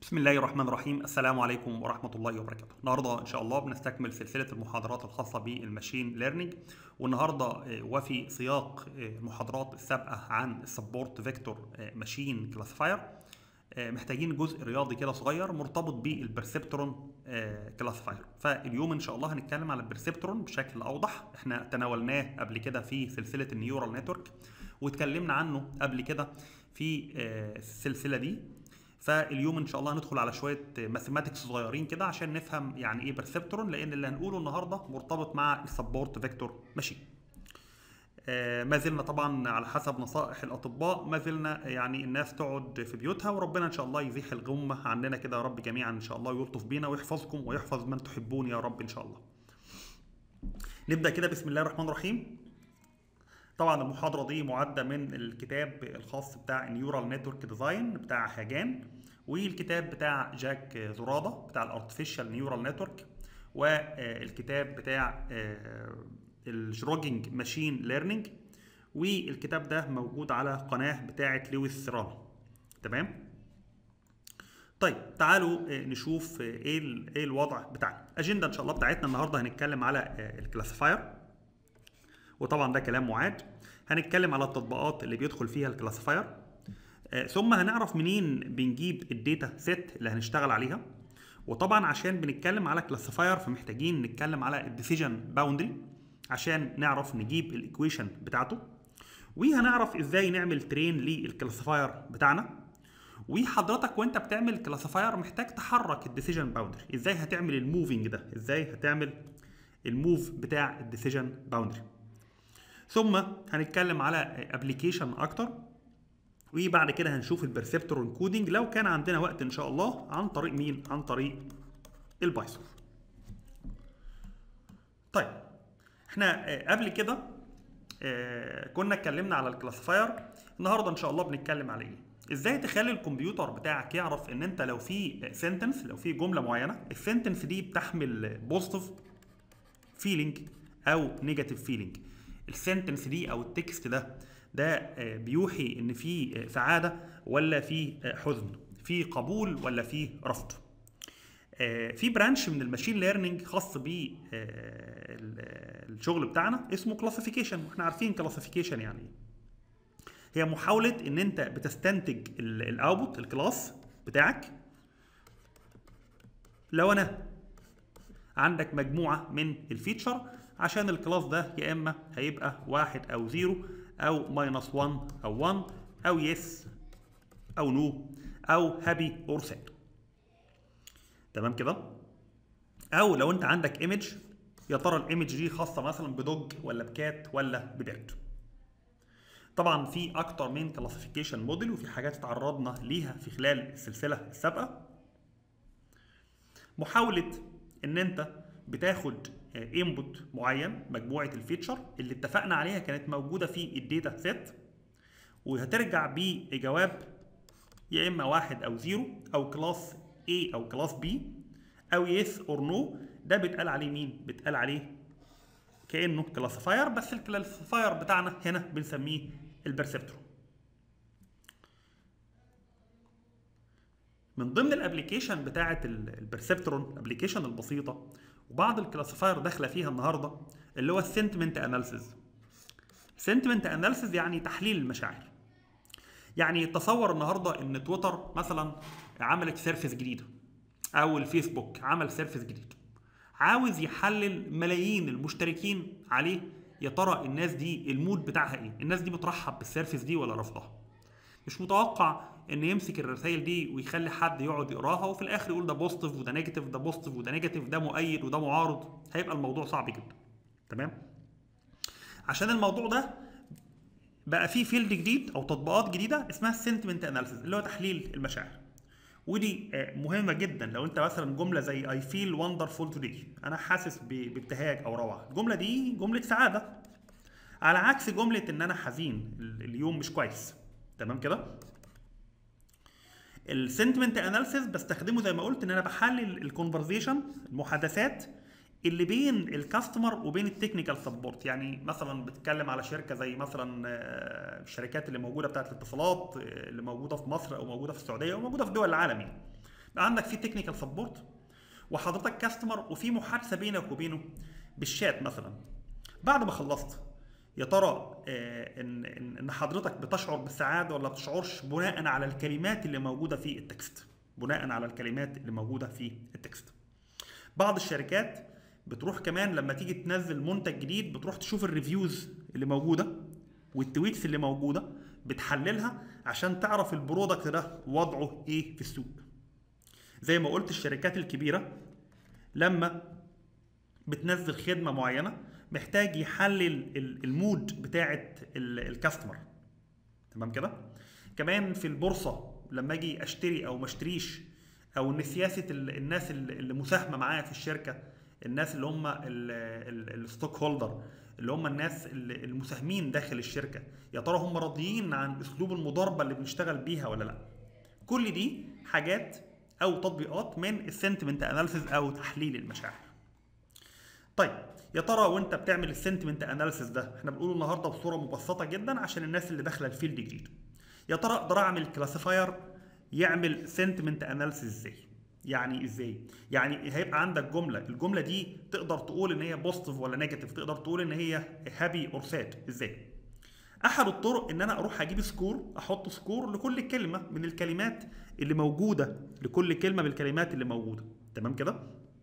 بسم الله الرحمن الرحيم. السلام عليكم ورحمة الله وبركاته. النهاردة إن شاء الله بنستكمل سلسلة المحاضرات الخاصة بالماشين ليرنينج، والنهاردة وفي سياق المحاضرات السابقة عن السبورت فيكتور ماشين كلاسيفاير محتاجين جزء رياضي كده صغير مرتبط بالبرسبترون كلاسيفاير. فاليوم إن شاء الله هنتكلم على البرسبترون بشكل أوضح. احنا تناولناه قبل كده في سلسلة النيورال نتورك واتكلمنا عنه قبل كده في السلسلة دي. فاليوم ان شاء الله هندخل على شويه ماثيماتكس صغيرين كده عشان نفهم يعني ايه برسبترون، لان اللي هنقوله النهارده مرتبط مع السبورت فيكتور ماشين. ما زلنا طبعا على حسب نصائح الاطباء، ما زلنا يعني الناس تقعد في بيوتها، وربنا ان شاء الله يزيح الغمه عننا كده يا رب جميعا ان شاء الله، ويلطف بينا ويحفظكم ويحفظ من تحبون يا رب ان شاء الله. نبدا كده بسم الله الرحمن الرحيم. طبعا المحاضرة دي معدة من الكتاب الخاص بتاع نيورال نتورك ديزاين بتاع هاجان، والكتاب بتاع جاك زرادة بتاع الارتفيشال نيورال نتورك، والكتاب بتاع الشروجينج ماشين ليرنينج، والكتاب ده موجود على قناة بتاعة لويس سيرانو. تمام؟ طيب تعالوا نشوف ايه الوضع بتاعنا. الاجنده ان شاء الله بتاعتنا النهارده هنتكلم على الكلاسيفاير، وطبعا ده كلام معاد. هنتكلم على التطبيقات اللي بيدخل فيها الكلاسيفاير، ثم هنعرف منين بنجيب الداتا سيت اللي هنشتغل عليها. وطبعا عشان بنتكلم على كلاسيفاير فمحتاجين نتكلم على الديسيجن باوندري عشان نعرف نجيب الايكويشن بتاعته، وهنعرف ازاي نعمل ترين للكلاسيفاير بتاعنا. وحضرتك وانت بتعمل كلاسيفاير محتاج تحرك الديسيجن باوندري، ازاي هتعمل الموفينج ده، ازاي هتعمل الموف بتاع الديسيجن باوندري. ثم هنتكلم على ابلكيشن اكتر، وبعد كده هنشوف البرسبترون كودينج لو كان عندنا وقت ان شاء الله، عن طريق مين؟ عن طريق البايثون. طيب احنا قبل كده كنا اتكلمنا على الكلاسيفاير. النهارده ان شاء الله بنتكلم على ايه؟ ازاي تخلي الكمبيوتر بتاعك يعرف ان انت لو في سنتنس، لو في جمله معينه السنتنس دي بتحمل بوزيتيف فيلينج او نيجاتيف فيلينج. السنتنس دي او التكست ده بيوحي ان في سعاده ولا في حزن، في قبول ولا في رفض. في برانش من الماشين ليرنينج خاص بالشغل بتاعنا اسمه كلاسيفيكيشن، واحنا عارفين كلاسيفيكيشن يعني هي محاوله ان انت بتستنتج الاوتبوت الكلاس بتاعك. لو انا عندك مجموعه من الفيتشر، عشان الكلاس ده يا اما هيبقى 1 او 0 او ماينس 1 او 1 او يس او نو او هابي اور ساد. تمام كده؟ او لو انت عندك ايمج، يا ترى الايمج دي خاصه مثلا بدوج ولا بكات ولا ببيرد. طبعا في اكتر من كلاسيفيكيشن موديل، وفي حاجات اتعرضنا ليها في خلال السلسله السابقه. محاوله ان انت بتاخد انبوت معين، مجموعه الفيتشر اللي اتفقنا عليها كانت موجوده في الداتا سيت، وهترجع بجواب يا اما 1 او 0 او كلاس A او كلاس B او يس اور نو. ده بيتقال عليه مين؟ بيتقال عليه كانه كلاسيفاير، بس الكلاسيفاير بتاعنا هنا بنسميه البرسبترون. من ضمن الابلكيشن بتاعه البرسبترون، الابلكيشن البسيطه وبعض الكلاسيفاير داخله فيها النهارده، اللي هو السنتمنت اناليسيز. سنتمنت اناليسيز يعني تحليل المشاعر. يعني تصور النهارده ان تويتر مثلا عملت سيرفيس جديده، او الفيسبوك عمل سيرفيس جديد، عاوز يحلل ملايين المشتركين عليه. يا ترى الناس دي المود بتاعها ايه؟ الناس دي بترحب بالسيرفيس دي ولا رفضها؟ مش متوقع ان يمسك الرسائل دي ويخلي حد يقعد يقراها وفي الاخر يقول ده بوزيتيف وده نيجاتيف، ده بوزيتيف وده نيجاتيف، ده مؤيد وده معارض. هيبقى الموضوع صعب جدا. تمام؟ عشان الموضوع ده بقى فيه فيلد جديد او تطبيقات جديده اسمها السنتمنت اناليسيس، اللي هو تحليل المشاعر. ودي مهمه جدا. لو انت مثلا جمله زي I feel wonderful today، انا حاسس بابتهاج او روعه، الجمله دي جمله سعاده، على عكس جمله ان انا حزين، اليوم مش كويس. تمام كده؟ السنتمنت اناليسيس بستخدمه زي ما قلت ان انا بحلل الكونفرزيشن، المحادثات اللي بين الكاستمر وبين التكنيكال سبورت. يعني مثلا بتتكلم على شركه زي مثلا الشركات اللي موجوده بتاعت الاتصالات اللي موجوده في مصر او موجوده في السعوديه او موجوده في دول العالم. يعني عندك في تكنيكال سبورت وحضرتك كاستمر، وفي محادثه بينك وبينه بالشات مثلا. بعد ما خلصت يا ترى ان حضرتك بتشعر بالسعاده ولا بتشعرش بناء على الكلمات اللي موجوده في التكست؟ بناء على الكلمات اللي موجوده في التكست. بعض الشركات بتروح كمان لما تيجي تنزل منتج جديد بتروح تشوف الريفيوز اللي موجوده والتويتس اللي موجوده، بتحللها عشان تعرف البرودكت ده وضعه ايه في السوق. زي ما قلت الشركات الكبيره لما بتنزل خدمه معينه محتاج يحلل المود بتاعه الكاستمر، تمام كده. كمان في البورصه لما اجي اشتري او ما اشتريش، او ان سياسه الناس اللي مساهمه معايا في الشركه، الناس اللي هم الستوك هولدر، اللي هم الناس المساهمين داخل الشركه، يا ترى هم راضيين عن اسلوب المضاربه اللي بنشتغل بيها ولا لا؟ كل دي حاجات او تطبيقات من السنتمنت اناليسيز او تحليل المشاعر. طيب يا ترى وانت بتعمل السنتمنت اناليسيز ده، احنا بنقوله النهارده بصوره مبسطه جدا عشان الناس اللي داخله الفيلد جديد، يا ترى اقدر اعمل كلاسيفاير يعمل سنتمنت اناليسيز ازاي؟ يعني ازاي؟ يعني هيبقى عندك جمله، الجمله دي تقدر تقول ان هي بوزيتيف ولا نيجاتيف، تقدر تقول ان هي هابي اور ساد، ازاي؟ احد الطرق ان انا اروح اجيب سكور، احط سكور لكل كلمه من الكلمات اللي موجوده، لكل كلمه من الكلمات اللي موجوده، تمام كده؟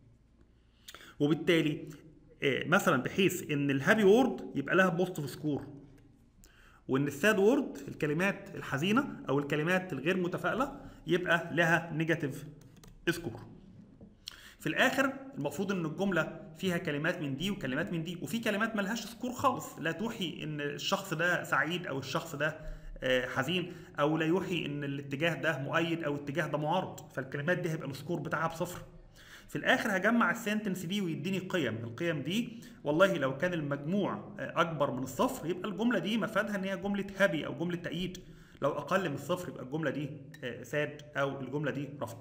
وبالتالي مثلا بحيث ان الهابي وورد يبقى لها بوزيتيف سكور، وان الساد وورد الكلمات الحزينه او الكلمات الغير متفائله يبقى لها نيجاتيف سكور. في الاخر المفروض ان الجمله فيها كلمات من دي وكلمات من دي، وفي كلمات ملهاش سكور خالص، لا توحي ان الشخص ده سعيد او الشخص ده حزين، او لا يوحي ان الاتجاه ده مؤيد او الاتجاه ده معارض، فالكلمات دي هيبقى السكور بتاعها بصفر. في الاخر هجمع السنتنس دي ويديني قيم، القيم دي والله لو كان المجموع اكبر من الصفر يبقى الجمله دي مفادها ان هي جمله هابي او جمله تأييد، لو اقل من الصفر يبقى الجمله دي ساد او الجمله دي رفض.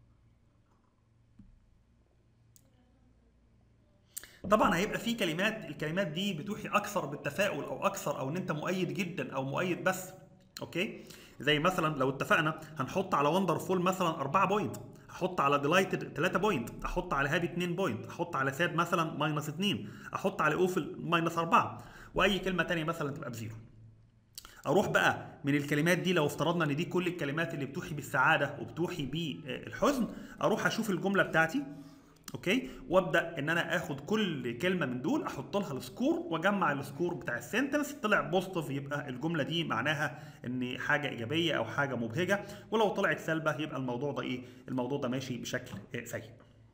طبعا هيبقى في كلمات، الكلمات دي بتوحي اكثر بالتفاؤل او اكثر او ان انت مؤيد جدا او مؤيد بس، اوكي؟ زي مثلا لو اتفقنا هنحط على وندرفول مثلا 4 بوينت، احط على ديلايتد 3 بوينت، احط على هابي 2 بوينت، احط على ساد مثلا -2، احط على اوفل -4، واي كلمه ثانيه مثلا تبقى بزيرو. اروح بقى من الكلمات دي، لو افترضنا ان دي كل الكلمات اللي بتوحي بالسعاده وبتوحي بالحزن، اروح اشوف الجمله بتاعتي، اوكي، وابدا ان انا اخد كل كلمه من دول احط لها السكور واجمع السكور بتاع السنتنس، طلع بوزيتيف يبقى الجمله دي معناها ان حاجه ايجابيه او حاجه مبهجه، ولو طلعت سلبه يبقى الموضوع ده ايه؟ الموضوع ده ماشي بشكل سيء.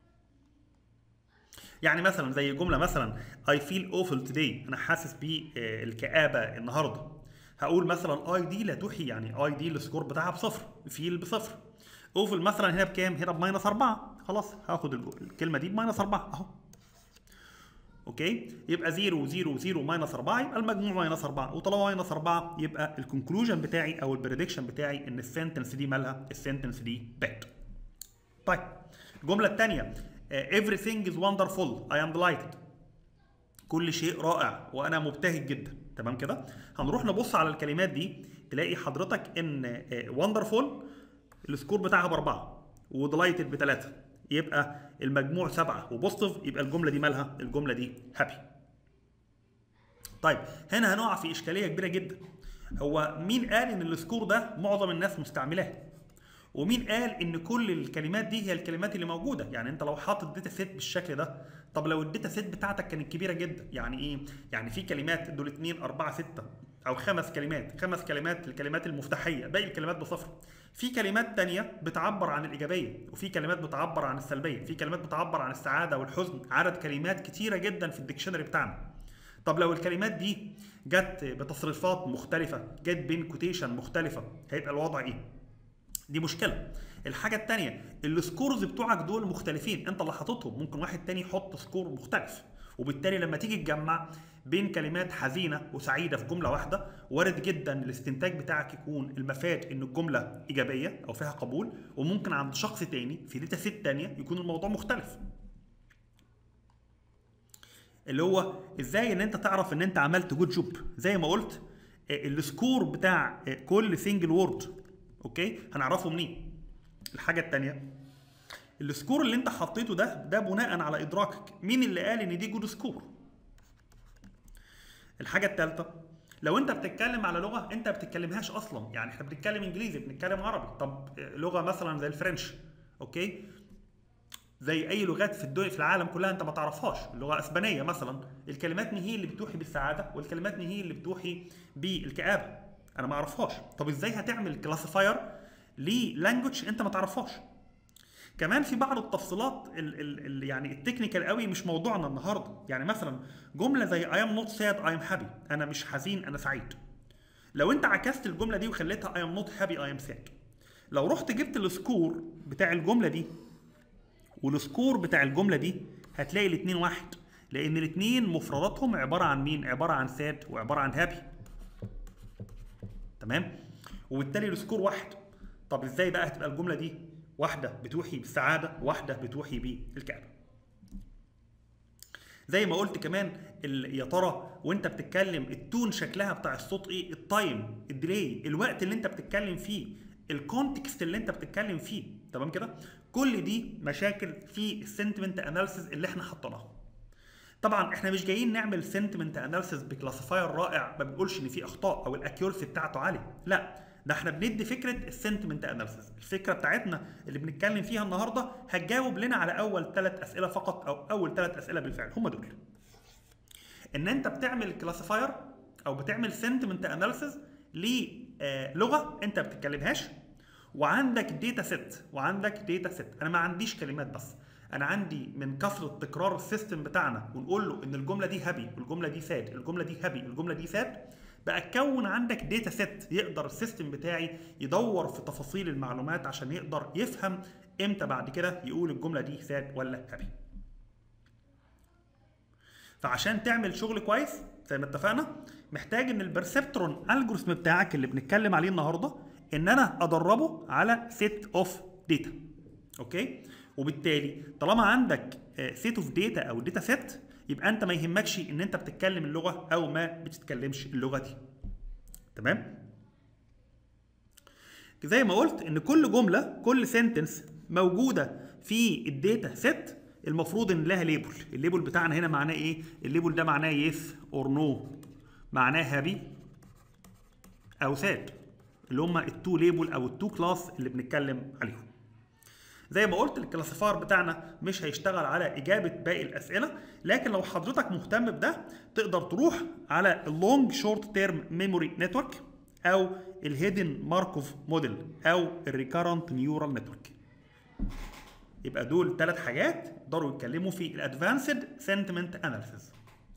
يعني مثلا زي جمله مثلا I feel awful today، انا حاسس بالكآبه النهارده، هقول مثلا اي دي لا توحي، يعني اي دي السكور بتاعها بصفر، فيل بصفر. اوفل مثلا هنا بكام؟ هنا ب-4، خلاص هاخد الكلمه دي ب-4 اهو، اوكي؟ يبقى 0 0 0 -4 يبقى المجموع -4، وطالما -4 يبقى الكونكلوجن بتاعي او البريدكشن بتاعي ان السنتنس دي مالها؟ السنتنس دي باد. طيب الجمله الثانيه everything is wonderful I am delighted، كل شيء رائع وانا مبتهج جدا، تمام كده؟ هنروح نبص على الكلمات دي تلاقي حضرتك ان wonderful السكور بتاعها ب4 وديلايتد ب3، يبقى المجموع 7 وبوزيتيف، يبقى الجمله دي مالها؟ الجمله دي هابي. طيب هنا هنقع في اشكاليه كبيره جدا، هو مين قال ان السكور ده معظم الناس مستعملاه؟ ومين قال ان كل الكلمات دي هي الكلمات اللي موجوده؟ يعني انت لو حاطط داتا سيت بالشكل ده، طب لو الداتا سيت بتاعتك كانت كبيره جدا، يعني ايه؟ يعني في كلمات دول 2 4 6 او 5 كلمات، 5 كلمات الكلمات المفتاحيه، باقي الكلمات بصفر. في كلمات تانية بتعبر عن الايجابيه، وفي كلمات بتعبر عن السلبيه، في كلمات بتعبر عن السعاده والحزن، عدد كلمات كتيره جدا في الديكشنري بتاعنا. طب لو الكلمات دي جت بتصريفات مختلفه، جت بين كوتيشن مختلفه، هيبقى الوضع ايه؟ دي مشكله. الحاجه الثانيه السكورز بتوعك دول مختلفين، انت اللي حاططهم، ممكن واحد تاني يحط سكور مختلف، وبالتالي لما تيجي تجمع بين كلمات حزينه وسعيده في جمله واحده، وارد جدا الاستنتاج بتاعك يكون المفاد ان الجمله ايجابيه او فيها قبول، وممكن عند شخص تاني في داتا سيت تانيه يكون الموضوع مختلف. اللي هو ازاي ان انت تعرف ان انت عملت جود جوب؟ زي ما قلت السكور بتاع كل سنجل وورد، اوكي، هنعرفه منين؟ الحاجه الثانيه السكور اللي انت حطيته ده بناء على ادراكك. مين اللي قال ان دي جود سكور؟ الحاجه الثالثه، لو انت بتتكلم على لغه انت ما بتتكلمهاش اصلا، يعني احنا بنتكلم انجليزي، بنتكلم عربي، طب لغه مثلا زي الفرنش، اوكي، زي اي لغات في الدنيا في العالم كلها انت ما تعرفهاش، اللغه الاسبانيه مثلا، الكلمات هي اللي بتوحي بالسعاده والكلمات هي اللي بتوحي بالكآبه، انا ما اعرفهاش. طب ازاي هتعمل كلاسيفاير للانجوج انت ما تعرفهاش؟ كمان في بعض التفصيلات يعني التكنيكال قوي مش موضوعنا النهارده. يعني مثلا جمله زي I am not sad I am happy، انا مش حزين انا سعيد، لو انت عكست الجمله دي وخليتها I am not happy I am sad، لو رحت جبت السكور بتاع الجمله دي والسكور بتاع الجمله دي هتلاقي الاثنين واحد، لان الاثنين مفرداتهم عباره عن مين؟ عباره عن ساد وعباره عن هابي، تمام؟ وبالتالي السكور واحد. طب ازاي بقى هتبقى الجمله دي واحده بتوحي بالسعاده واحده بتوحي بالكآبه؟ زي ما قلت كمان يا ترى وانت بتتكلم التون شكلها بتاع الصوت ايه؟ التايم، الديلي، الوقت اللي انت بتتكلم فيه، الكونتكست اللي انت بتتكلم فيه، تمام كده؟ كل دي مشاكل في السنتمنت اناليسيز اللي احنا حطيناها. طبعا احنا مش جايين نعمل سنتمنت اناليسيز بكلاسيفاير رائع ما بنقولش ان فيه اخطاء او الاكيورسي بتاعته عاليه، لا، ده احنا بندي فكره السنتمنت اناليسيز. الفكره بتاعتنا اللي بنتكلم فيها النهارده هتجاوب لنا على اول 3 اسئله فقط، او اول 3 اسئله بالفعل هم دول. ان انت بتعمل كلاسيفاير او بتعمل سنتمنت اناليسيز للغه انت ما بتتكلمهاش، وعندك داتا سيت، انا ما عنديش كلمات بس، انا عندي من كثره تكرار السيستم بتاعنا ونقول له ان الجمله دي هابي والجمله دي ساد، الجمله دي هابي الجمله دي ساد، بقى تكون عندك داتا سيت يقدر السيستم بتاعي يدور في تفاصيل المعلومات عشان يقدر يفهم امتى بعد كده يقول الجمله دي ساد ولا هابي. فعشان تعمل شغل كويس زي ما اتفقنا محتاج ان البرسبترون الجوريثم بتاعك اللي بنتكلم عليه النهارده ان انا ادربه على سيت اوف داتا، اوكي؟ وبالتالي طالما عندك سيت اوف داتا او داتا سيت يبقى انت ما يهمكش ان انت بتتكلم اللغه او ما بتتكلمش اللغه دي، تمام؟ زي ما قلت ان كل جمله كل سنتنس موجوده في الداتا سيت المفروض ان لها ليبل. الليبل بتاعنا هنا معناه ايه؟ الليبل ده معناه يس اور نو، معناه هابي او ساد، اللي هم التو ليبل او التو كلاس اللي بنتكلم عليهم. زي ما قلت الكلاسيفاير بتاعنا مش هيشتغل على اجابه باقي الاسئله، لكن لو حضرتك مهتم بده تقدر تروح على اللونج شورت تيرم ميموري نتورك او الهيدن ماركوف موديل او الريكارنت نيورال نتورك. يبقى دول 3 حاجات يقدروا يتكلموا في الادفانسد سنتمنت اناليسيس.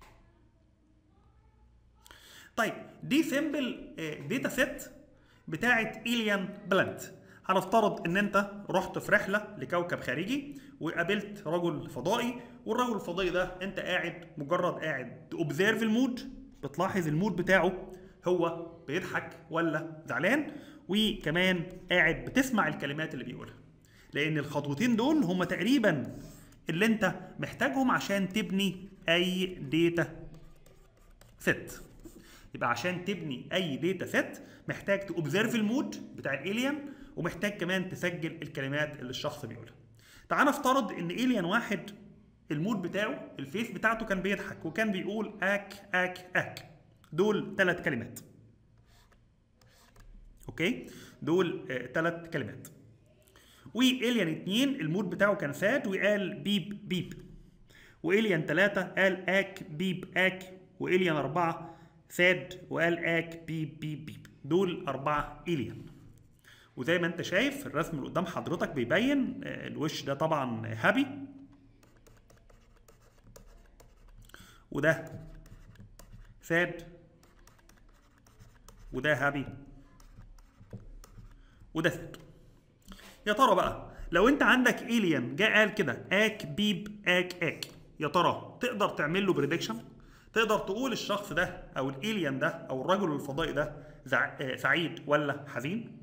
طيب دي سيمبل داتا سيت بتاعت إيليان بلانت. هنفترض ان انت رحت في رحله لكوكب خارجي وقابلت رجل فضائي، والرجل الفضائي ده انت قاعد مجرد قاعد تأوبزيرف المود، بتلاحظ المود بتاعه هو بيضحك ولا زعلان، وكمان قاعد بتسمع الكلمات اللي بيقولها، لان الخطوتين دول هم تقريبا اللي انت محتاجهم عشان تبني اي داتا سيت. يبقى عشان تبني اي داتا سيت محتاج تأوبزيرف المود بتاع الالين، ومحتاج كمان تسجل الكلمات اللي الشخص بيقولها. تعال نفترض ان الين واحد المود بتاعه الفيس بتاعته كان بيضحك وكان بيقول اك اك اك، دول 3 كلمات، اوكي؟ دول 3 كلمات. والين 2 المود بتاعه كان ساد وقال بيب بيب، والين 3 قال اك بيب اك، والين 4 ساد وقال اك بيب بيب بيب، دول 4 الين. وزي ما انت شايف الرسم اللي قدام حضرتك بيبين الوش ده طبعا هابي، وده ساد، وده هابي، وده ساد. يا ترى بقى لو انت عندك الين جه قال كده اك بيب اك اك، يا ترى تقدر تعمل له بريدكشن؟ تقدر تقول الشخص ده او الالين ده او الرجل الفضائي ده سعيد ولا حزين؟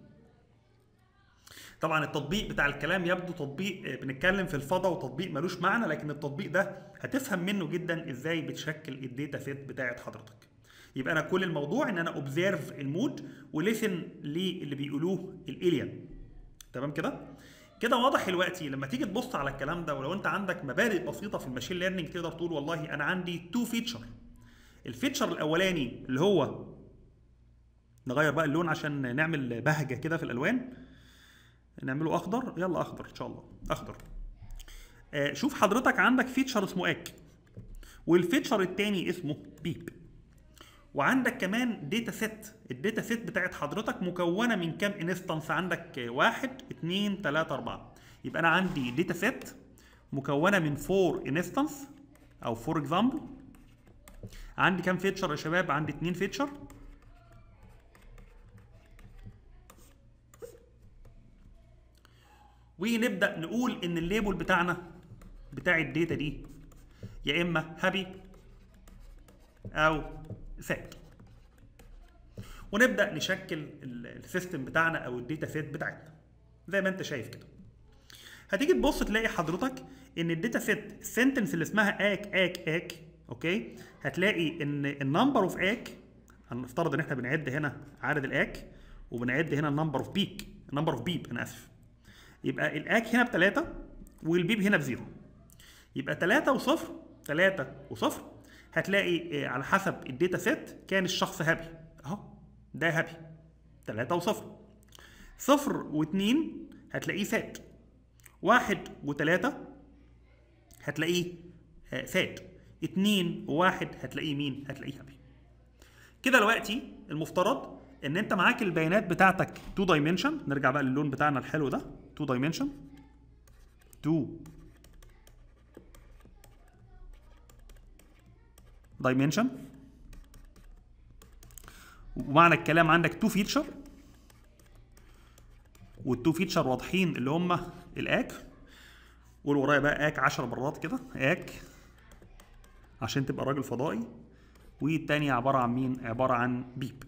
طبعا التطبيق بتاع الكلام يبدو تطبيق بنتكلم في الفضاء وتطبيق ملوش معنى، لكن التطبيق ده هتفهم منه جدا ازاي بتشكل الداتا سيت بتاعت حضرتك. يبقى انا كل الموضوع ان انا اوبزيرف المود وليسن للي بيقولوه الالين، تمام كده؟ كده واضح دلوقتي لما تيجي تبص على الكلام ده، ولو انت عندك مبادئ بسيطه في الماشين ليرنينج تقدر تقول والله انا عندي تو فيتشر. الفيتشر الاولاني اللي هو، نغير بقى اللون عشان نعمل بهجه كده في الالوان، نعمله اخضر، يلا اخضر ان شاء الله، اخضر. شوف حضرتك عندك فيتشر اسمه اك، والفيتشر الثاني اسمه بيب، وعندك كمان داتا سيت. الداتا سيت بتاعت حضرتك مكونه من كام انستنس؟ عندك 1 2 3 4. يبقى انا عندي داتا سيت مكونه من 4 انستنس او فور اكزامبل. عندي كام فيتشر يا شباب؟ عندي 2 فيتشر. ونبدا نقول ان الليبل بتاعنا بتاع الداتا دي يا اما هابي او ساد، ونبدا نشكل السيستم بتاعنا او الداتا سيت بتاعتنا زي ما انت شايف كده. هتيجي تبص تلاقي حضرتك ان الداتا سيت السنتنس اللي اسمها اك اوكي، هتلاقي ان النمبر اوف اك، هنفترض ان احنا بنعد هنا عدد الاك وبنعد هنا النمبر اوف بيب، انا اسف. يبقى الاك هنا ب3 والبيب هنا ب0. يبقى 3 و0 3 و0. هتلاقي على حسب الداتا سيت كان الشخص هابي اهو، ده هابي 3 و0. 0 و2 هتلاقيه ساد. 1 و3 هتلاقيه ساد. 2 و1 هتلاقيه مين؟ هتلاقيه هابي. كده دلوقتي المفترض ان انت معاك البيانات بتاعتك 2 دايمنشن. نرجع بقى للون بتاعنا الحلو ده، 2 دايمنشن، 2 دايمنشن. ومعنى الكلام عندك 2 فيتشر، والتو فيتشر واضحين اللي هم الاك. قول ورايا بقى اك 10 مرات كده، اك عشان تبقى راجل فضائي. والتانية عبارة عن مين؟ عبارة عن بيب.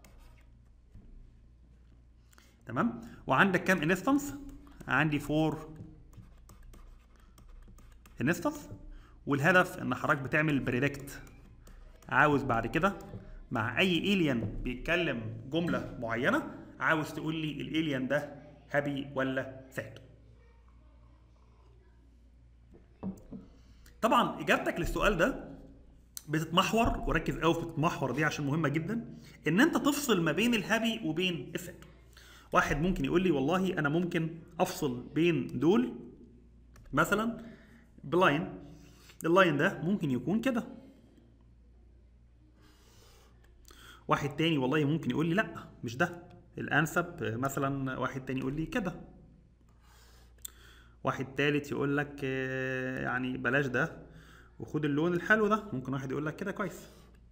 تمام؟ وعندك كام انستنس؟ عندي 4 انستنس. والهدف ان حضرتك بتعمل بريدكت، عاوز بعد كده مع اي الين بيتكلم جمله معينه عاوز تقول لي الالين ده هابي ولا ساد. طبعا اجابتك للسؤال ده بتتمحور، وركز قوي في التمحور دي عشان مهمه جدا، ان انت تفصل ما بين الهابي وبين الساد. واحد ممكن يقول لي والله انا ممكن افصل بين دول مثلا بلاين، اللاين ده ممكن يكون كده. واحد تاني والله ممكن يقول لي لا مش ده الانسب، مثلا واحد تاني يقول لي كده. واحد تالت يقول لك يعني بلاش ده وخد اللون الحلو ده. ممكن واحد يقول لك كده كويس.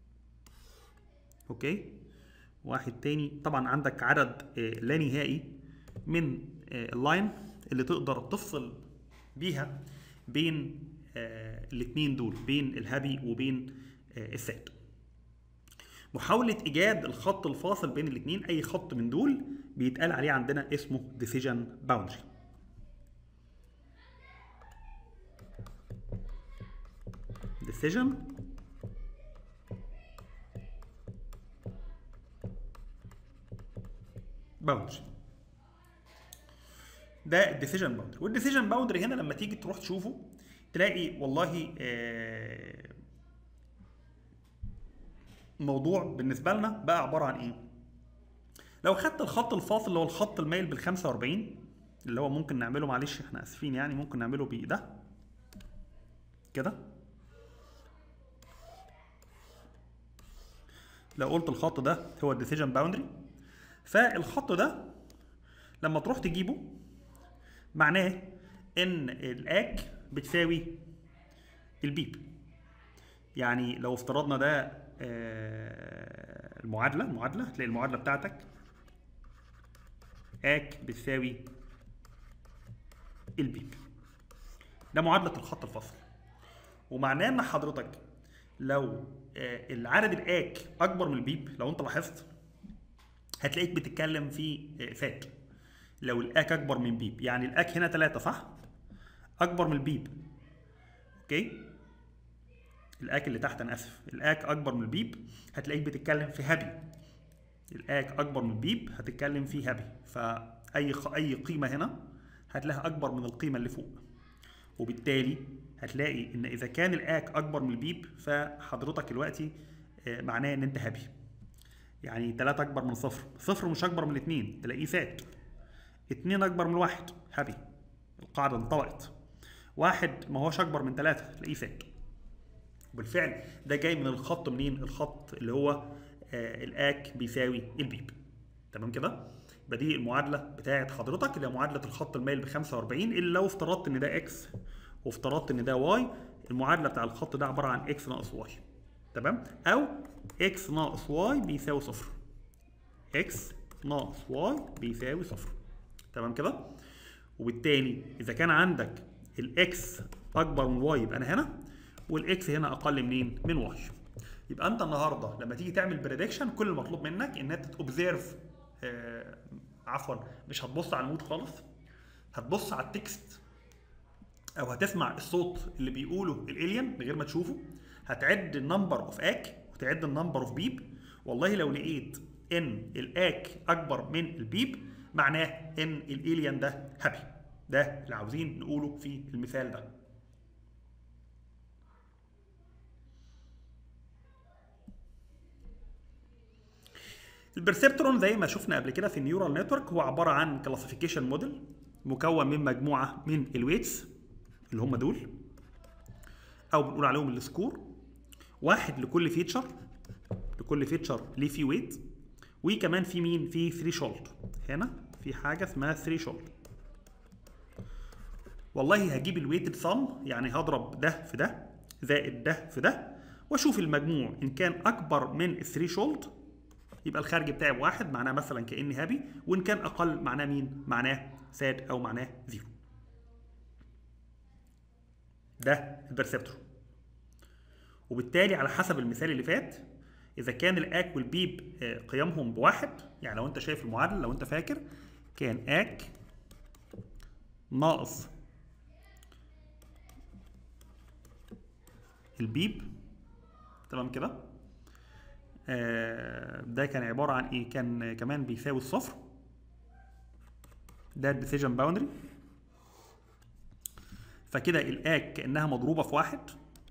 اوكي. واحد تاني. طبعا عندك عدد لا نهائي من اللاين اللي تقدر تفصل بيها بين الاثنين دول، بين الهابي وبين الساد. محاولة إيجاد الخط الفاصل بين الاثنين، أي خط من دول بيتقال عليه عندنا اسمه decision boundary. decision boundary ده الديسيجن باوندري. والديسيجن باوندري هنا لما تيجي تروح تشوفه تلاقي والله موضوع بالنسبه لنا بقى عباره عن ايه. لو خدت الخط الفاصل اللي هو الخط المايل بال45 اللي هو ممكن نعمله، معلش احنا اسفين يعني، ممكن نعمله بده كده. لو قلت الخط ده هو الديسيجن باوندري، فالخط ده لما تروح تجيبه معناه ان الاك بتساوي البيب. يعني لو افترضنا ده المعادله هتلاقي المعادله بتاعتك اك بتساوي البيب. ده معادله الخط الفاصل، ومعناه ان حضرتك لو العدد الاك اكبر من البيب، لو انت لاحظت هتلاقيك بتتكلم في ساد. لو الاك اكبر من بيب، يعني الاك هنا 3 صح؟ اكبر من البيب. اوكي؟ الاك اللي تحت انا اسف، الاك اكبر من البيب هتلاقيك بتتكلم في هابي. الاك اكبر من البيب هتتكلم في هابي. فاي قيمه هنا هتلاقيها اكبر من القيمه اللي فوق، وبالتالي هتلاقي ان اذا كان الاك اكبر من البيب فحضرتك دلوقتي معناه ان انت هابي. يعني 3 اكبر من صفر، صفر مش اكبر من 2 تلاقيه فات، 2 اكبر من 1 هابي، القاعده انطبقت، 1 ما هوش اكبر من 3 تلاقيه فات. وبالفعل ده جاي من الخط منين؟ الخط اللي هو الاك بيساوي البيب. تمام كده؟ يبقى دي المعادله بتاعت حضرتك اللي هي معادله الخط المايل ب 45، اللي لو افترضت ان ده اكس وافترضت ان ده واي، المعادله بتاع الخط ده عباره عن اكس ناقص واي. تمام؟ او اكس ناقص واي بيساوي صفر. اكس ناقص واي بيساوي صفر. تمام كده؟ وبالتالي اذا كان عندك الاكس اكبر من واي يبقى انا هنا، والاكس هنا اقل منين؟ من واي. يبقى انت النهارده لما تيجي تعمل بريدكشن كل المطلوب منك ان انت تobserve، عفوا مش هتبص على المود خالص، هتبص على التكست او هتسمع الصوت اللي بيقوله الالين من غير ما تشوفه، هتعد النمبر اوف اك وتعد النمبر اوف بيب. والله لو لقيت ان الاك اكبر من البيب معناه ان الالين ده هابي. ده اللي عاوزين نقوله في المثال ده. البرسبترون زي ما شفنا قبل كده في النيورال نتورك هو عباره عن كلاسيفيكيشن موديل مكون من مجموعه من الويتس اللي هم دول، او بنقول عليهم السكور، واحد لكل فيتشر، لكل فيتشر ليه فيه ويت، وكمان في مين؟ في ثريشولد. هنا في حاجه اسمها ثريشولد. والله هجيب الويتد سم، يعني هضرب ده في ده زائد ده في ده واشوف المجموع ان كان اكبر من الثريشولد يبقى الخارج بتاعي بواحد، معناه مثلا كاني هابي، وان كان اقل معناه مين؟ معناه ساد او معناه زيرو. ده البرسبترون. وبالتالي على حسب المثال اللي فات اذا كان الاك والبيب قيمهم بواحد، يعني لو انت شايف المعادله لو انت فاكر كان اك ناقص البيب، تمام كده؟ ده كان عباره عن ايه؟ كان كمان بيساوي الصفر. ده الديسيجن باوندري. فكده الاك كانها مضروبه في واحد،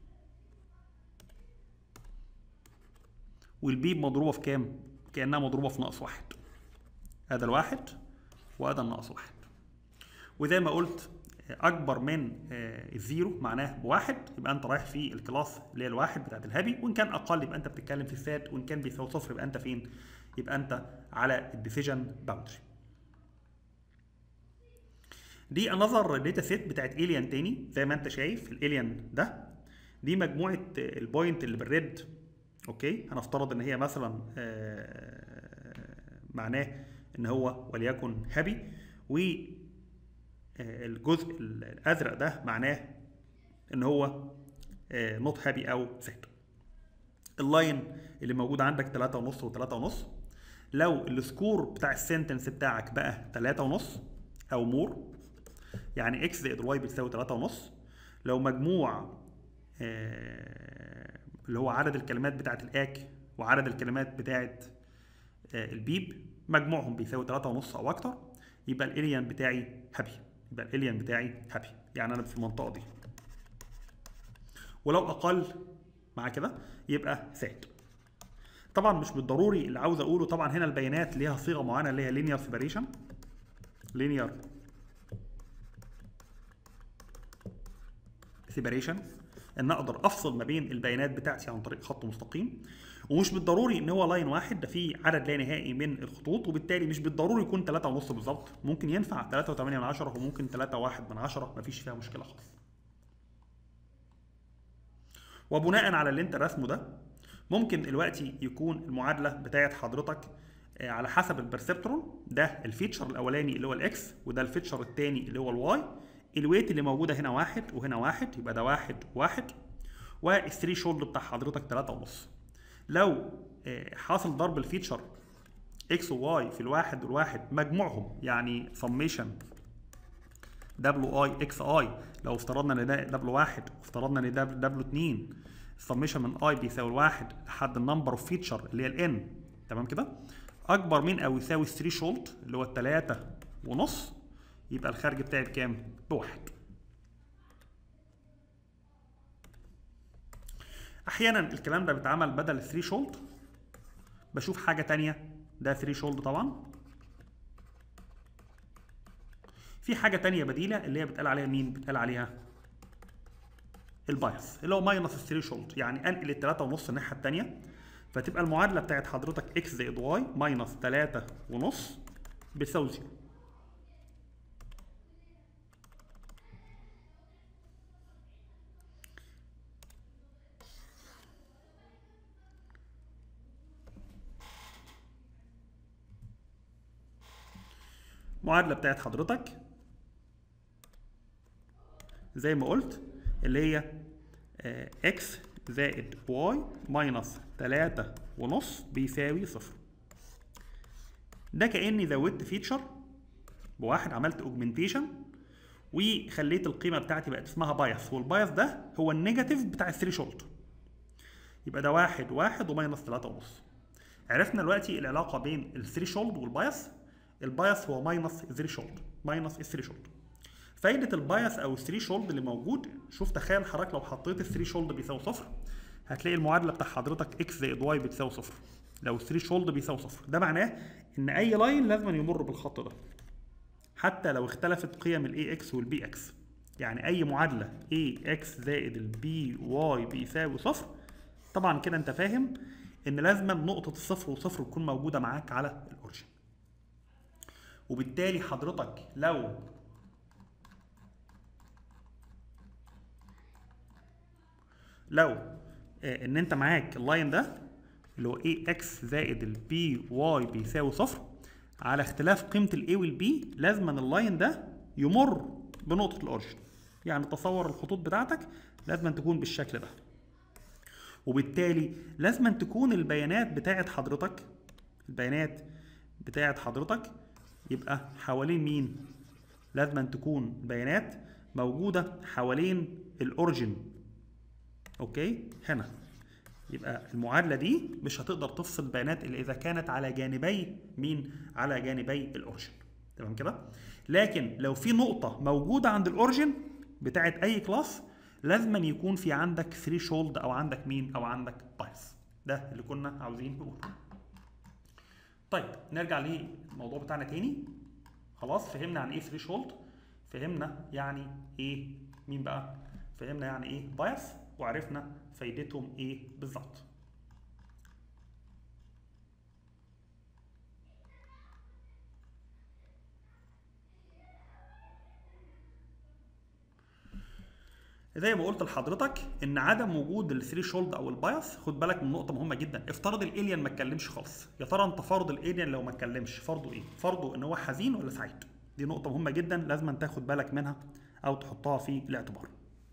والبيب مضروبه في كام؟ كانها مضروبه في ناقص واحد. هذا الواحد وهذا الناقص واحد. وزي ما قلت اكبر من الزيرو معناه بواحد، يبقى انت رايح في الكلاس اللي هي الواحد بتاعت الهابي، وان كان اقل يبقى انت بتتكلم في الساد، وان كان بيساوي صفر يبقى انت فين؟ يبقى انت على الديسيجن باوندري. دي انذر داتا سيت بتاعت الين تاني. زي ما انت شايف الالين ده دي مجموعه البوينت اللي بالريد. اوكي، هنفترض ان هي مثلا معناه ان هو وليكن هابي، والجزء الازرق ده معناه ان هو نوت هابي او ساد. اللاين اللي موجود عندك 3.5 و3.5. لو السكور بتاع السنتنس بتاعك بقى 3.5 او مور، يعني اكس زائد واي بتساوي 3.5. لو مجموع اللي هو عدد الكلمات بتاعت الاك وعدد الكلمات بتاعت البيب مجموعهم بيساوي 3.5 او اكتر، يبقى الالين بتاعي هابي. يبقى الالين بتاعي هابي، يعني انا في المنطقه دي. ولو اقل مع كده يبقى ساد. طبعا مش بالضروري اللي عاوز اقوله، طبعا هنا البيانات ليها صيغه معينه اللي هي لينير سيبريشن، لينير سيبريشن، ان اقدر افصل ما بين البيانات بتاعتي عن طريق خط مستقيم. ومش بالضروري ان هو لاين واحد، ده في عدد لا نهائي من الخطوط، وبالتالي مش بالضروري يكون 3.5 بالظبط، ممكن ينفع 3.8 وممكن 3.1، مفيش فيها مشكله خالص. وبناء على اللي انت رسمه ده ممكن دلوقتي يكون المعادله بتاعت حضرتك على حسب البرسبترون. ده الفيتشر الاولاني اللي هو الاكس، وده الفيتشر الثاني اللي هو الواي. الويت اللي موجوده هنا واحد وهنا واحد، يبقى ده واحد واحد، والثري شولد بتاع حضرتك 3.5. لو حاصل ضرب الفيتشر اكس وواي في الواحد والواحد مجموعهم، يعني سميشن دبليو اي اكس اي، لو افترضنا ان ده دبليو واحد وافترضنا ان ده دبليو 2، السميشن من اي بيساوي الواحد لحد النمبر اوف فيتشر اللي هي الان، تمام كده، اكبر من او يساوي الثري شولد اللي هو 3.5، يبقى الخارج بتاعي بكام؟ بواحد. احيانا الكلام ده بيتعمل بدل الثريشولد، بشوف حاجه تانية. ده ثريشولد طبعا. في حاجه تانية بديله اللي هي بتقال عليها مين؟ بتقال عليها البايس، اللي هو ماينس الثريشولد، يعني انقل التلاتة ونص الناحيه التانية، فتبقى المعادله بتاعت حضرتك اكس زائد واي ماينس 3 ونص بتساوي 0. المعادله بتاعت حضرتك زي ما قلت اللي هي اكس زائد واي ماينس 3 ونص بيساوي 0. ده كأني زودت فيتشر بواحد، عملت اوجمنتيشن وخليت القيمه بتاعتي بقت اسمها بايس، والبايس ده هو النيجاتيف بتاع الثريشولد. يبقى ده واحد وماينس 3 ونص. عرفنا دلوقتي العلاقه بين الثريشولد والبايس. البايس هو ماينس الثريشولد، ماينس الثريشولد. فايده البايس او الثريشولد اللي موجود، شوف تخيل حضرتك لو حطيت الثريشولد بيساوي 0 هتلاقي المعادله بتاع حضرتك اكس زائد واي بتساوي 0. لو الثريشولد بيساوي 0 ده معناه ان اي لاين لازم يمر بالخط ده، حتى لو اختلفت قيم الاي اكس والبي اكس. يعني اي معادله اي اكس زائد البي واي بيساوي 0، طبعا كده انت فاهم ان لازم نقطه الصفر وصفر تكون موجوده معاك على الاوريجن. وبالتالي حضرتك لو ان انت معاك اللاين ده اللي هو اي اكس زائد البي واي بيساوي 0، على اختلاف قيمه الاي والبي لازم اللاين ده يمر بنقطه الاوريجن. يعني تصور الخطوط بتاعتك لازم تكون بالشكل ده. وبالتالي لازم تكون البيانات بتاعت حضرتك يبقى حوالين مين؟ لازم تكون بيانات موجوده حوالين الاوريجن. اوكي، هنا يبقى المعادله دي مش هتقدر تفصل بيانات الا اذا كانت على جانبي مين؟ على جانبي الاوريجن. تمام كده؟ لكن لو في نقطه موجوده عند الاوريجن بتاعت اي كلاس لازم يكون في عندك ثريشولد او عندك مين؟ او عندك بايس. ده اللي كنا عاوزين نقوله. طيب نرجع للموضوع بتاعنا تاني. خلاص فهمنا يعني ايه ثريشولد، فهمنا يعني ايه مين بقى؟ فهمنا يعني ايه بايس، وعرفنا فايدتهم ايه بالظبط. زي ما قلت لحضرتك ان عدم وجود الثريشولد او البايس، خد بالك من نقطه مهمه جدا. افترض الالين ما اتكلمش خالص، يا ترى انت فرض الالين لو ما اتكلمش فرضه ايه؟ فرضه ان هو حزين ولا سعيد؟ دي نقطه مهمه جدا لازم تاخد بالك منها او تحطها في الاعتبار.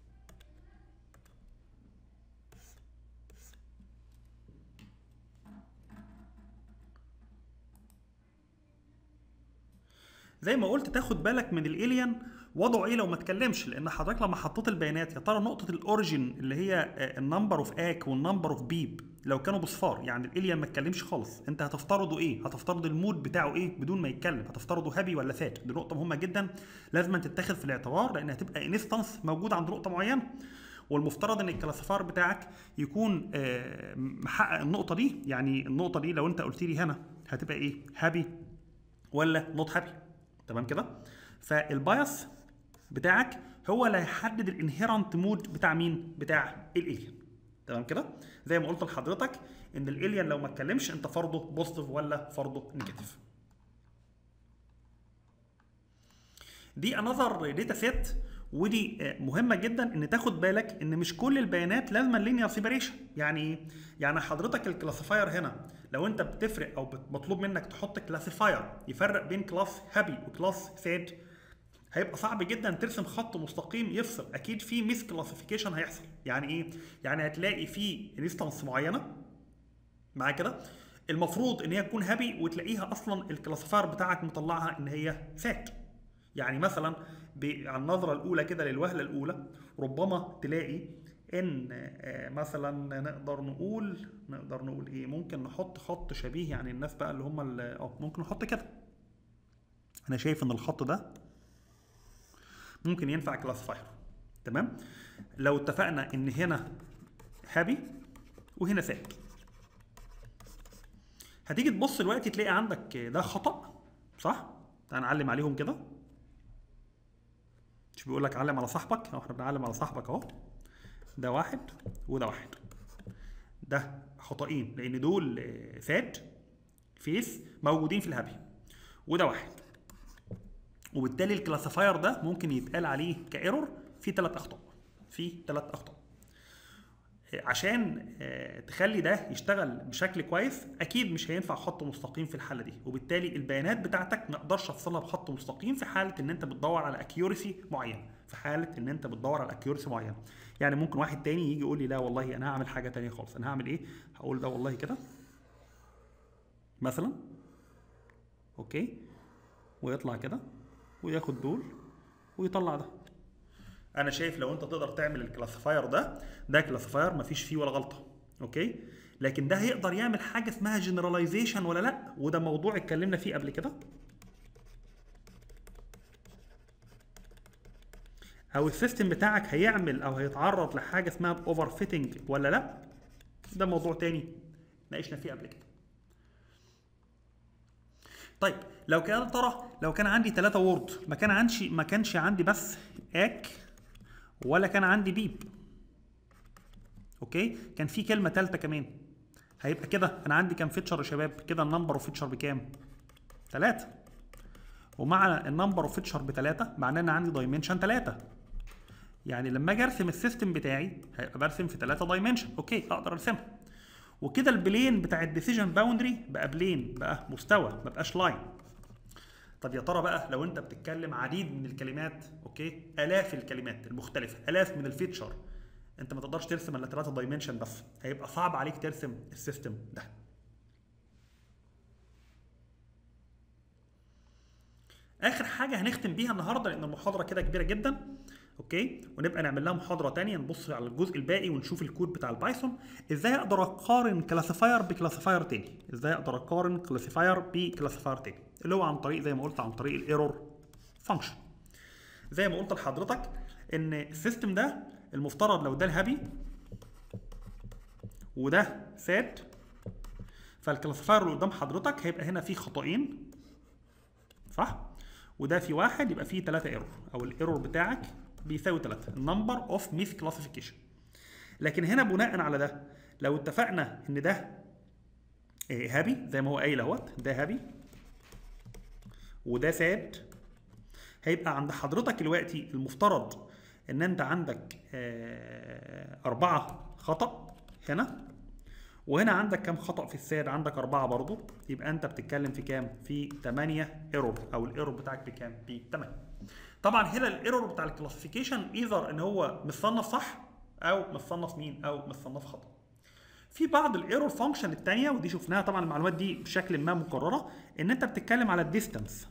زي ما قلت تاخد بالك من الالين وضعه ايه لو ما اتكلمش، لان حضرتك لما حطيت البيانات يا ترى نقطه الاوريجن اللي هي النمبر اوف اك والنمبر اوف بيب لو كانوا بصفار، يعني الالين ما اتكلمش خالص، انت هتفترضه ايه؟ هتفترض المود بتاعه ايه بدون ما يتكلم؟ هتفترضه هابي ولا ساد؟ دي نقطه مهمه جدا لازم تتاخد في الاعتبار، لان هتبقى انستنس موجود عند نقطه معينه، والمفترض ان الكلاسيفاير بتاعك يكون محقق النقطه دي. يعني النقطه دي لو انت قلت لي هنا هتبقى ايه؟ هابي ولا نوت هابي؟ تمام كده؟ فالبايس بتاعك هو اللي هيحدد الانهيرنت مود بتاع مين؟ بتاع الالين. تمام كده؟ زي ما قلت لحضرتك ان الالين لو ما اتكلمش انت فرضه بوزيتيف ولا فرضه نيجاتيف. دي انذر داتا سيت، ودي مهمه جدا ان تاخد بالك ان مش كل البيانات لازم لينير سيبريشن. يعني ايه؟ يعني حضرتك الكلاسيفاير هنا لو انت بتفرق او مطلوب منك تحط كلاسيفاير يفرق بين كلاس هابي وكلاس ساد، هيبقى صعب جدا ترسم خط مستقيم يفصل. اكيد في ميس كلاسيفيكيشن هيحصل. يعني ايه؟ يعني هتلاقي في انستنس معينه معايا كده المفروض ان هي تكون هابي وتلاقيها اصلا الكلاسيفاير بتاعك مطلعها ان هي ساد. يعني مثلا على النظره الاولى كده للوهله الاولى ربما تلاقي ان مثلا نقدر نقول ايه؟ ممكن نحط خط شبيه، يعني الناس بقى اللي هم ممكن نحط كده. انا شايف ان الخط ده ممكن ينفع كلاسيفاير. تمام. لو اتفقنا ان هنا هابي وهنا ساد، هتيجي تبص دلوقتي تلاقي عندك ده خطأ، صح؟ تعال نعلم عليهم كده. مش بيقول لك علم على صاحبك؟ اهو احنا بنعلم على صاحبك اهو. ده واحد وده واحد. ده خطأين لان دول ساد فيس موجودين في الهابي، وده واحد. وبالتالي الكلاسيفاير ده ممكن يتقال عليه كايرور في 3 اخطاء. عشان تخلي ده يشتغل بشكل كويس اكيد مش هينفع خط مستقيم في الحاله دي، وبالتالي البيانات بتاعتك ما اقدرش افصلها بخط مستقيم في حاله ان انت بتدور على اكيورسي معين. يعني ممكن واحد تاني يجي يقول لي لا والله انا هعمل حاجه تانيه خالص. انا هعمل ايه؟ هقول ده والله كده مثلا، اوكي، ويطلع كده وياخد دول ويطلع ده. انا شايف لو انت تقدر تعمل الكلاسيفاير ده كلاسيفاير مفيش فيه ولا غلطه، اوكي. لكن ده هيقدر يعمل حاجه اسمها جنراليزيشن ولا لا؟ وده موضوع اتكلمنا فيه قبل كده. او السيستم بتاعك هيعمل او هيتعرض لحاجه اسمها اوفر فيتنج ولا لا؟ ده موضوع تاني ناقشنا فيه قبل كده. طيب لو كان عندي 3 وورد، ما كانش عندي بس اك ولا كان عندي بيب، اوكي، كان في كلمه ثالثه كمان. هيبقى كده انا عندي كام فيتشر يا شباب؟ كده النمبر اوف فيتشر بكام؟ 3. ومع النمبر اوف فيتشر ب3 معناه ان عندي دايمنشن 3. يعني لما اجي ارسم السيستم بتاعي هيبقى برسم في 3 دايمنشن، اوكي، اقدر ارسمها. وكده البلين بتاع الديسيجن باوندري بقى بلين، بقى مستوى، ما بقاش لاين. طب يا ترى بقى لو انت بتتكلم عديد من الكلمات، اوكي، الاف الكلمات المختلفه، الاف من الفيتشر، انت ما تقدرش ترسم الا 3 دايمنشن بس، هيبقى صعب عليك ترسم السيستم ده. اخر حاجه هنختم بيها النهارده لان المحاضره كده كبيره جدا، اوكي، ونبقى نعمل لها محاضره ثانيه نبص على الجزء الباقي ونشوف الكود بتاع البايثون. ازاي اقدر اقارن كلاسيفاير بكلاسيفاير تاني؟ اللي هو عن طريق زي ما قلت عن طريق الايرور فانكشن. زي ما قلت لحضرتك ان السيستم ده المفترض لو ده الهابي وده ساد، فالكلاسيفاير اللي قدام حضرتك هيبقى هنا فيه خطأين، صح؟ وده في 1 يبقى فيه 3 ايرور، او الايرور بتاعك بيساوي 3 النمبر اوف ميس كلاسيفيكيشن. لكن هنا بناء على ده لو اتفقنا ان ده هابي زي ما هو قايل اهوت، ده هابي وده ساد، هيبقى عند حضرتك دلوقتي المفترض ان انت عندك 4 خطأ هنا، وهنا عندك كام خطأ في الساد؟ عندك 4 برضو. يبقى انت بتتكلم في كام؟ في 8 ايرور، او الايرور بتاعك بكام؟ ب 8. طبعا هنا الايرور بتاع الكلاسيفيكيشن ايذر ان هو متصنف صح او متصنف مين؟ او متصنف خطأ. في بعض الايرور فانكشن الثانيه ودي شفناها طبعا، المعلومات دي بشكل ما مكرره، ان انت بتتكلم على الديستانس.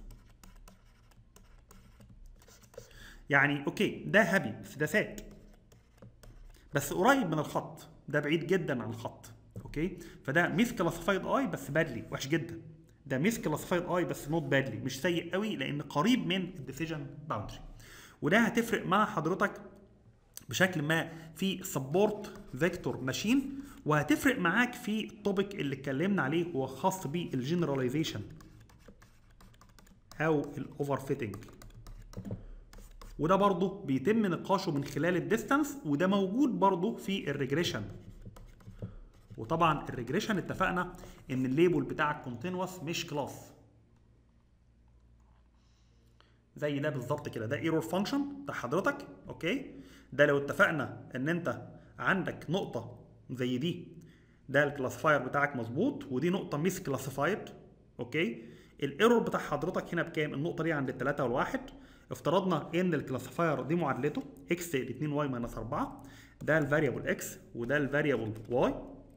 يعني اوكي ده هابي بس ده ساد، بس قريب من الخط، ده بعيد جدا عن الخط، اوكي، فده ميس كلاسيفايد اي بس بادلي، وحش جدا. ده ميس كلاسيفايد اي بس نوت بادلي، مش سيء قوي لان قريب من الديسيجن باوندري. وده هتفرق مع حضرتك بشكل ما في سبورت فيكتور ماشين، وهتفرق معاك في التوبيك اللي اتكلمنا عليه هو خاص بالجنراليزيشن او الاوفر فيتنج، وده برضه بيتم نقاشه من خلال الديستانس، وده موجود برضه في الريجريشن. وطبعا الريجريشن اتفقنا ان الليبل بتاعك كونتينوس مش كلاس. زي ده بالظبط كده، ده ايرور فانكشن بتاع حضرتك، اوكي. ده لو اتفقنا ان انت عندك نقطه زي دي، ده الكلاسيفاير بتاعك مظبوط، ودي نقطه ميس كلاسيفايد، اوكي. الايرور بتاع حضرتك هنا بكام؟ النقطه دي عند ال3 وال1. افترضنا ان الكلاسيفاير دي معادلته اكس زائد 2 واي ماينس 4، ده الفاريبل اكس وده الفاريبل واي،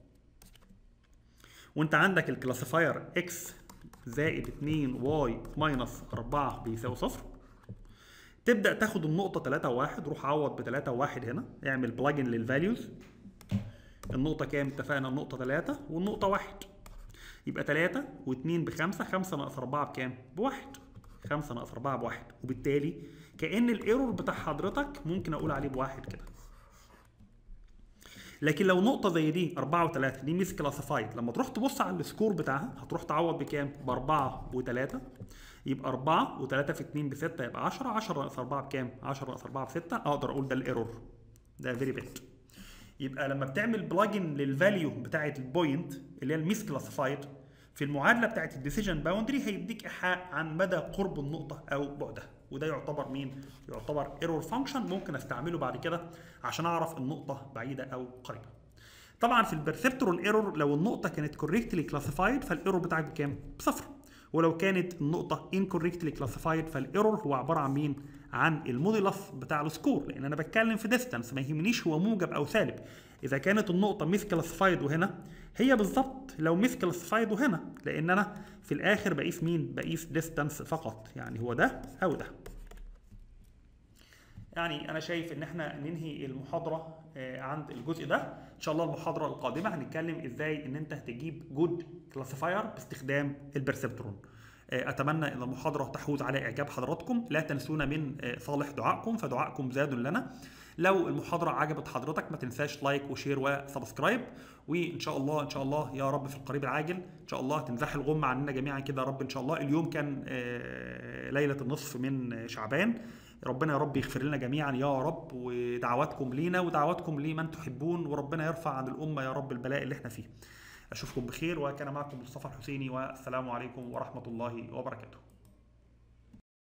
وانت عندك الكلاسيفاير اكس زائد 2 واي ماينس 4 بيساوي 0. تبدا تاخد النقطه 3 و1، روح عوض ب3 و1 هنا، اعمل بلاجن للفاليوز. النقطه كام؟ اتفقنا النقطه 3 والنقطه 1، يبقى 3 و2 ب5، 5 ناقص 4 بكام؟ ب1، 5 ناقص 4 ب1. وبالتالي كأن الايرور بتاع حضرتك ممكن اقول عليه بواحد كده. لكن لو نقطة زي دي 4 و3 دي ميس كلاسيفايد، لما تروح تبص على السكور بتاعها هتروح تعوض بكام؟ ب4 و3، يبقى 4 و3 في 2 ب6 يبقى 10، 10 ناقص 4 بكام؟ 10 ناقص 4 ب6، اقدر اقول ده الايرور. ده فيري باد. يبقى لما بتعمل بلاجن للفاليو بتاعت البوينت اللي هي الميس كلاسيفايد في المعادله بتاعت الديسيجن باوندري هيديك ايحاء عن مدى قرب النقطه او بعدها، وده يعتبر مين؟ يعتبر ايرور فانكشن ممكن استعمله بعد كده عشان اعرف النقطه بعيده او قريبه. طبعا في البرسبترون ايرور لو النقطه كانت كوريكتلي كلاسيفايد فالايرور بتاعك بكام؟ بصفر. ولو كانت النقطه انكوريكتلي كلاسيفايد فالايرور هو عباره عن مين؟ عن الموديلس بتاع السكور، لان انا بتكلم في ديستانس ما يهمنيش هو موجب او سالب. اذا كانت النقطه ميس كلاسيفايد وهنا هي بالظبط لو ميس كلاسيفايد وهنا، لان انا في الاخر بقيس مين؟ بقيس ديستانس فقط، يعني هو ده او ده. يعني انا شايف ان احنا ننهي المحاضره عند الجزء ده. ان شاء الله المحاضره القادمه هنتكلم ازاي ان انت تجيب جود كلاسيفاير باستخدام البرسبترون. اتمنى ان المحاضره تحوز على اعجاب حضراتكم. لا تنسونا من صالح دعائكم، فدعائكم زاد لنا. لو المحاضره عجبت حضرتك ما تنساش لايك وشير وسبسكرايب، وان شاء الله ان شاء الله يا رب في القريب العاجل ان شاء الله تنزح الغمه عننا جميعا كده يا رب ان شاء الله. اليوم كان ليله النصف من شعبان، ربنا يا رب يغفر لنا جميعا يا رب، ودعواتكم لينا ودعواتكم لمن تحبون، وربنا يرفع عن الامه يا رب البلاء اللي احنا فيه. اشوفكم بخير، وكان معكم مصطفى الحسيني، والسلام عليكم ورحمه الله وبركاته.